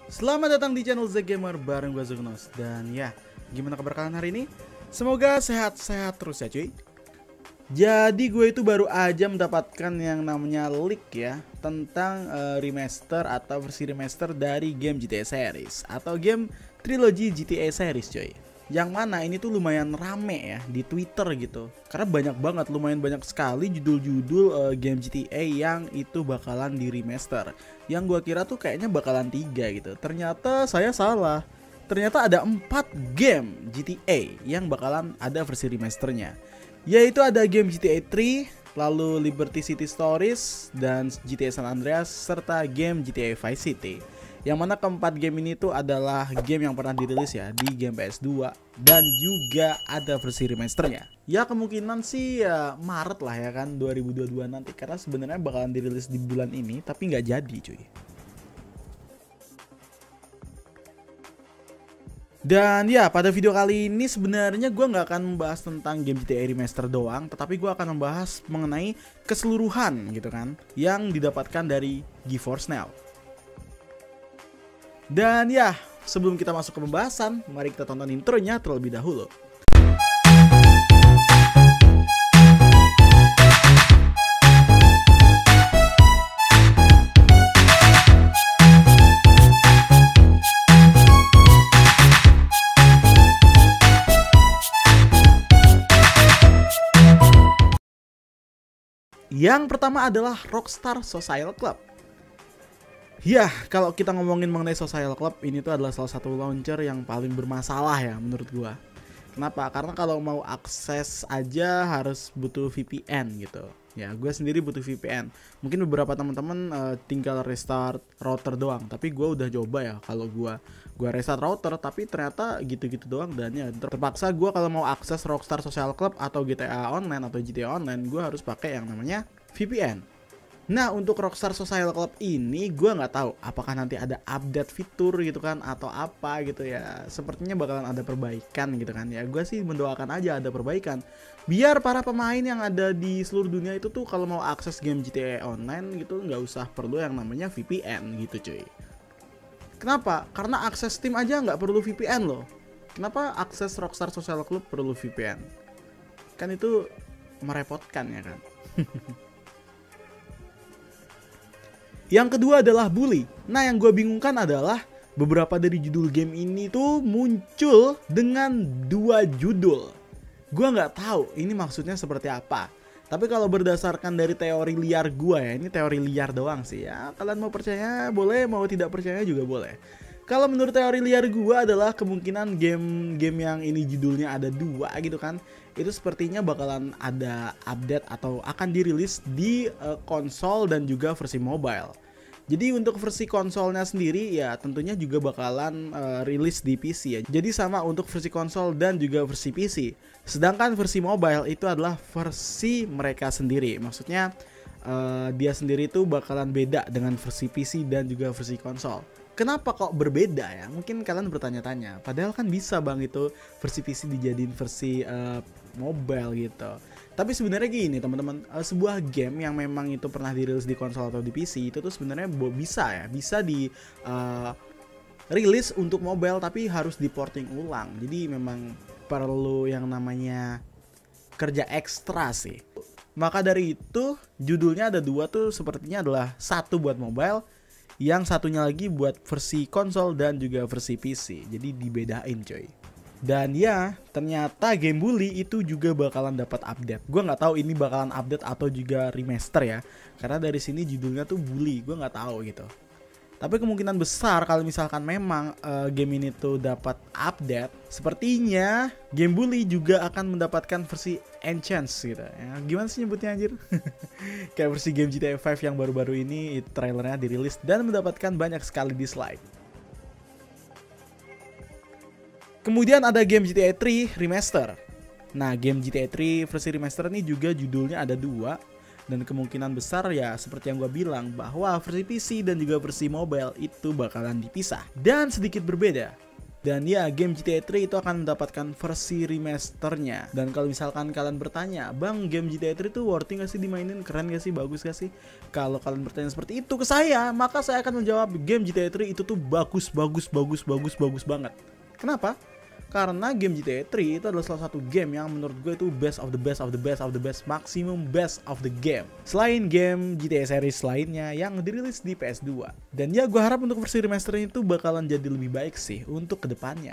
Selamat datang di channel The Gamer bareng gue Zugnos. Dan ya, gimana kabar kalian hari ini? Semoga sehat-sehat terus ya cuy. Jadi gue itu baru aja mendapatkan yang namanya leak ya, tentang remaster atau versi remaster dari game GTA series atau game trilogi GTA series cuy. Yang mana ini tuh lumayan rame ya di Twitter gitu. Karena banyak banget, lumayan banyak sekali judul-judul game GTA yang itu bakalan di remaster. Yang gua kira tuh kayaknya bakalan 3 gitu. Ternyata saya salah. Ternyata ada 4 game GTA yang bakalan ada versi remasternya. Yaitu ada game GTA 3, lalu Liberty City Stories, dan GTA San Andreas, serta game GTA Vice City. Yang mana keempat game ini tuh adalah game yang pernah dirilis ya di game PS2 dan juga ada versi remasternya. Ya kemungkinan sih ya Maret lah ya kan 2022 nanti, karena sebenarnya bakalan dirilis di bulan ini tapi nggak jadi cuy. Dan ya pada video kali ini sebenarnya gue nggak akan membahas tentang game GTA remaster doang, tetapi gue akan membahas mengenai keseluruhan gitu kan yang didapatkan dari GeForce Now. Dan ya, sebelum kita masuk ke pembahasan, mari kita tonton intronya terlebih dahulu. Yang pertama adalah Rockstar Social Club. Ya, kalau kita ngomongin mengenai Social Club, ini tuh adalah salah satu launcher yang paling bermasalah ya menurut gua. Kenapa? Karena kalau mau akses aja harus butuh VPN gitu. Ya, gue sendiri butuh VPN. Mungkin beberapa teman-teman tinggal restart router doang. Tapi gue udah coba ya, kalau gue restart router, tapi ternyata gitu-gitu doang. Dan ya terpaksa gue kalau mau akses Rockstar Social Club atau GTA Online atau GTA Online, gue harus pakai yang namanya VPN. Nah, untuk Rockstar Social Club ini gue nggak tahu apakah nanti ada update fitur gitu kan atau apa gitu ya. Sepertinya bakalan ada perbaikan gitu kan ya. Gue sih mendoakan aja ada perbaikan biar para pemain yang ada di seluruh dunia itu tuh kalau mau akses game GTA Online gitu nggak usah perlu yang namanya VPN gitu cuy. Kenapa? Karena akses Steam aja nggak perlu VPN loh. Kenapa akses Rockstar Social Club perlu VPN? Kan itu merepotkan ya kan. Yang kedua adalah Bully. Nah, yang gue bingungkan adalah beberapa dari judul game ini tuh muncul dengan 2 judul. Gue nggak tahu ini maksudnya seperti apa. Tapi kalau berdasarkan dari teori liar gue ya, ini teori liar doang sih ya. Kalian mau percaya boleh, mau tidak percaya juga boleh. Kalau menurut teori liar gue adalah kemungkinan game yang ini judulnya ada 2 gitu kan, itu sepertinya bakalan ada update atau akan dirilis di konsol dan juga versi mobile. Jadi untuk versi konsolnya sendiri ya tentunya juga bakalan rilis di PC ya. Jadi sama untuk versi konsol dan juga versi PC. Sedangkan versi mobile itu adalah versi mereka sendiri. Maksudnya dia sendiri itu bakalan beda dengan versi PC dan juga versi konsol. Kenapa kok berbeda ya? Mungkin kalian bertanya-tanya. Padahal kan bisa bang itu versi PC dijadiin versi mobile gitu. Tapi sebenarnya gini teman-teman, sebuah game yang memang itu pernah dirilis di konsol atau di PC itu tuh sebenarnya bisa di rilis untuk mobile tapi harus diporting ulang. Jadi memang perlu yang namanya kerja ekstra sih. Maka dari itu judulnya ada 2 tuh sepertinya adalah satu buat mobile, yang satunya lagi buat versi konsol dan juga versi PC. Jadi dibedain coy. Dan ya ternyata game Bully itu juga bakalan dapat update. Gue nggak tahu ini bakalan update atau juga remaster ya. Karena dari sini judulnya tuh Bully. Gue nggak tahu gitu. Tapi kemungkinan besar kalau misalkan memang game ini tuh dapat update, sepertinya game Bully juga akan mendapatkan versi Enchance gitu ya. Gimana sih nyebutnya anjir? Kayak versi game GTA 5 yang baru-baru ini trailernya dirilis dan mendapatkan banyak sekali dislike. Kemudian ada game GTA 3 Remaster. Nah, game GTA 3 versi remaster ini juga judulnya ada 2. Dan kemungkinan besar ya seperti yang gue bilang bahwa versi PC dan juga versi mobile itu bakalan dipisah dan sedikit berbeda. Dan ya, game GTA 3 itu akan mendapatkan versi remasternya. Dan kalau misalkan kalian bertanya, bang, game GTA 3 itu worthy gak sih dimainin? Keren gak sih? Bagus gak sih? Kalau kalian bertanya seperti itu ke saya, maka saya akan menjawab game GTA 3 itu tuh bagus banget. Kenapa? Karena game GTA 3 itu adalah salah satu game yang menurut gue itu best of the best, maximum best of the game. Selain game GTA series lainnya yang dirilis di PS2. Dan ya, gue harap untuk versi remasternya itu bakalan jadi lebih baik sih untuk kedepannya.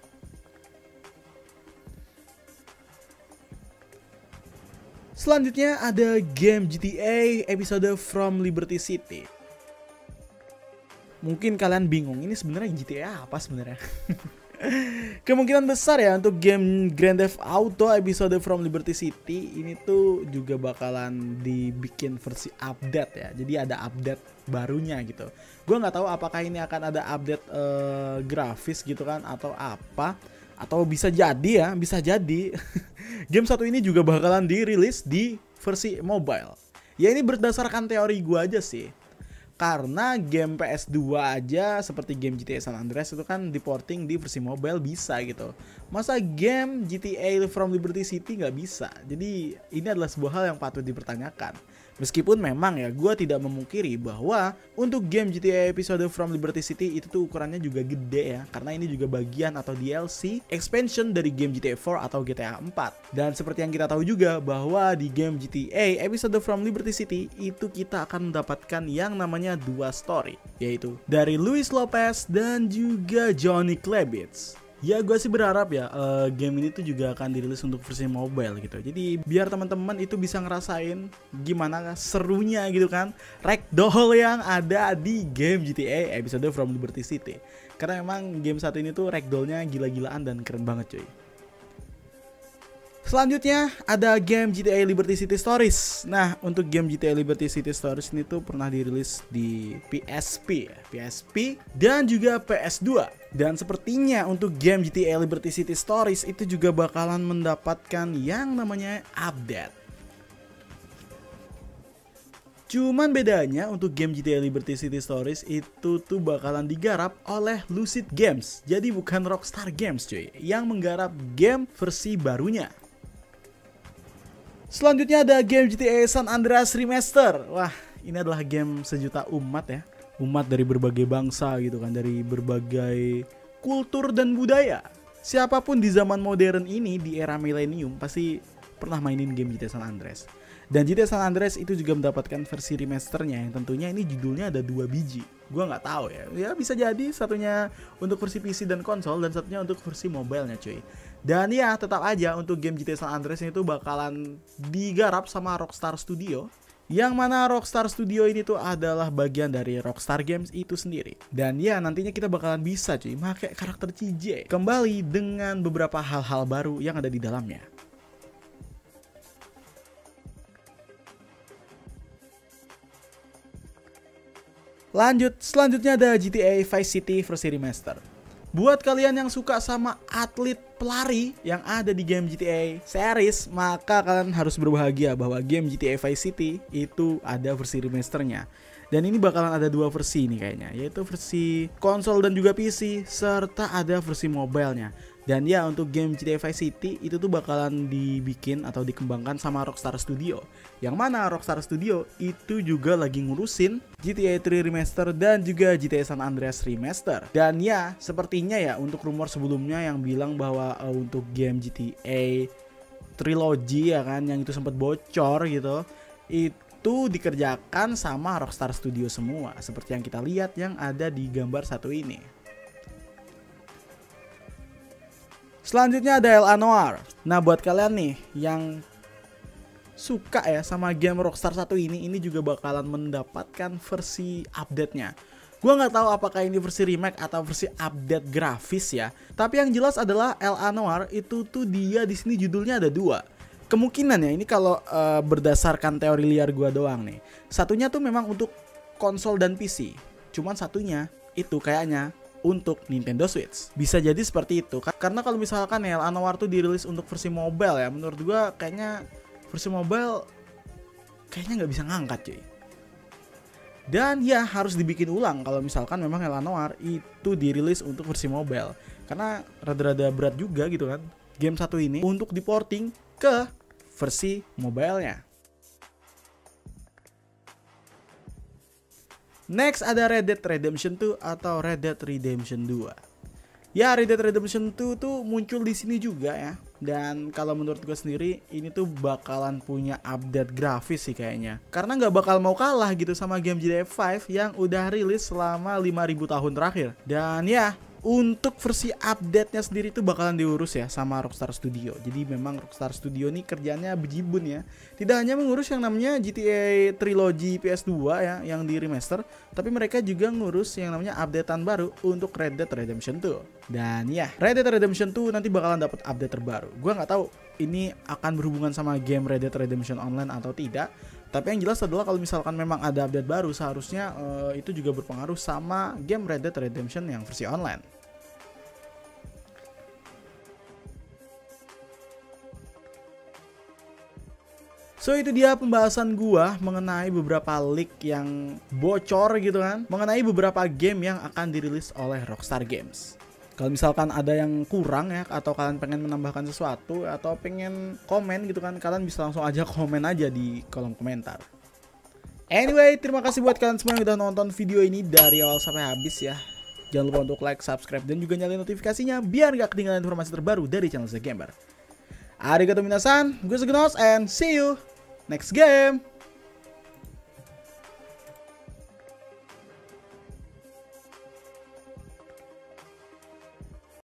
Selanjutnya ada game GTA episode From Liberty City. Mungkin kalian bingung, ini sebenarnya GTA apa sebenarnya? Kemungkinan besar ya untuk game Grand Theft Auto episode From Liberty City ini tuh juga bakalan dibikin versi update ya. Jadi ada update barunya gitu. Gue nggak tahu apakah ini akan ada update grafis gitu kan atau apa. Atau bisa jadi ya, bisa jadi game satu ini juga bakalan dirilis di versi mobile. Ya ini berdasarkan teori gue aja sih. Karena game PS2 aja seperti game GTA San Andreas itu kan diporting di versi mobile bisa gitu. Masa game GTA From Liberty City nggak bisa? Jadi ini adalah sebuah hal yang patut dipertanyakan. Meskipun memang ya gue tidak memungkiri bahwa untuk game GTA episode From Liberty City itu tuh ukurannya juga gede ya. Karena ini juga bagian atau DLC expansion dari game GTA 4 atau GTA 4. Dan seperti yang kita tahu juga bahwa di game GTA episode From Liberty City itu kita akan mendapatkan yang namanya dua story. Yaitu dari Luis Lopez dan juga Johnny Klebitz. Ya gue sih berharap ya game ini tuh juga akan dirilis untuk versi mobile gitu. Jadi biar teman-teman itu bisa ngerasain gimana serunya gitu kan ragdoll yang ada di game GTA episode From Liberty City. Karena emang game satu ini tuh ragdollnya gila-gilaan dan keren banget cuy. Selanjutnya ada game GTA Liberty City Stories. Nah, untuk game GTA Liberty City Stories ini tuh pernah dirilis di PSP dan juga PS2. Dan sepertinya untuk game GTA Liberty City Stories itu juga bakalan mendapatkan yang namanya update. Cuman bedanya untuk game GTA Liberty City Stories itu tuh bakalan digarap oleh Lucid Games. Jadi bukan Rockstar Games cuy yang menggarap game versi barunya. Selanjutnya ada game GTA San Andreas Remaster. Wah, ini adalah game sejuta umat ya. Umat dari berbagai bangsa gitu kan, dari berbagai kultur dan budaya. Siapapun di zaman modern ini, di era milenium, pasti pernah mainin game GTA San Andreas. Dan GTA San Andreas itu juga mendapatkan versi remasternya yang tentunya ini judulnya ada 2 biji. Gua nggak tahu ya. Ya bisa jadi satunya untuk versi PC dan konsol dan satunya untuk versi mobilenya cuy. Dan ya tetap aja untuk game GTA San Andreas itu bakalan digarap sama Rockstar Studio. Yang mana Rockstar Studio ini tuh adalah bagian dari Rockstar Games itu sendiri. Dan ya nantinya kita bakalan bisa cuy pakai karakter CJ kembali dengan beberapa hal-hal baru yang ada di dalamnya. Lanjut, selanjutnya ada GTA Vice City versi remaster. Buat kalian yang suka sama atlet pelari yang ada di game GTA series, maka kalian harus berbahagia bahwa game GTA Vice City itu ada versi remasternya. Dan ini bakalan ada 2 versi nih kayaknya, yaitu versi konsol dan juga PC, serta ada versi mobilenya. Dan ya untuk game GTA Vice City itu tuh bakalan dibikin atau dikembangkan sama Rockstar Studio. Yang mana Rockstar Studio itu juga lagi ngurusin GTA 3 Remaster dan juga GTA San Andreas Remaster. Dan ya sepertinya ya untuk rumor sebelumnya yang bilang bahwa untuk game GTA Trilogy ya kan yang itu sempat bocor gitu, itu dikerjakan sama Rockstar Studio semua. Seperti yang kita lihat yang ada di gambar satu ini. Selanjutnya ada L.A. Noire. Nah buat kalian nih yang suka ya sama game Rockstar 1 ini juga bakalan mendapatkan versi update-nya. Gua nggak tahu apakah ini versi remake atau versi update grafis ya. Tapi yang jelas adalah L.A. Noire itu tuh dia di sini judulnya ada 2. Kemungkinan ya ini kalau berdasarkan teori liar gua doang nih. Satunya tuh memang untuk konsol dan PC. Cuman satunya itu kayaknya untuk Nintendo Switch. Bisa jadi seperti itu. Karena kalau misalkan L.A. Noire tuh dirilis untuk versi mobile ya, menurut gua kayaknya versi mobile kayaknya nggak bisa ngangkat cuy. Dan ya harus dibikin ulang kalau misalkan memang L.A. Noire itu dirilis untuk versi mobile. Karena rada-rada berat juga gitu kan game satu ini untuk diporting ke versi mobilenya. Next ada Red Dead Redemption 2 atau Red Dead Redemption 2. Ya, Red Dead Redemption 2 tuh muncul di sini juga ya. Dan kalau menurut gue sendiri ini tuh bakalan punya update grafis sih kayaknya. Karena nggak bakal mau kalah gitu sama game GTA 5 yang udah rilis selama 5000 tahun terakhir. Dan ya, untuk versi update-nya sendiri tuh bakalan diurus ya sama Rockstar Studio. Jadi memang Rockstar Studio nih kerjanya bejibun ya. Tidak hanya mengurus yang namanya GTA Trilogy PS2 ya yang di remaster, tapi mereka juga ngurus yang namanya updatean baru untuk Red Dead Redemption 2. Dan ya, Red Dead Redemption 2 nanti bakalan dapat update terbaru. Gua nggak tahu ini akan berhubungan sama game Red Dead Redemption Online atau tidak. Tapi yang jelas adalah kalau misalkan memang ada update baru, seharusnya itu juga berpengaruh sama game Red Dead Redemption yang versi online. So itu dia pembahasan gua mengenai beberapa leak yang bocor gitu kan, mengenai beberapa game yang akan dirilis oleh Rockstar Games. Kalau misalkan ada yang kurang ya, atau kalian pengen menambahkan sesuatu atau pengen komen gitu kan, kalian bisa langsung aja komen aja di kolom komentar. Anyway, terima kasih buat kalian semua yang udah nonton video ini dari awal sampai habis ya. Jangan lupa untuk like, subscribe, dan juga nyalain notifikasinya biar gak ketinggalan informasi terbaru dari channel The Gamer. Arigatou minasan, gue Sugnos, and see you next game.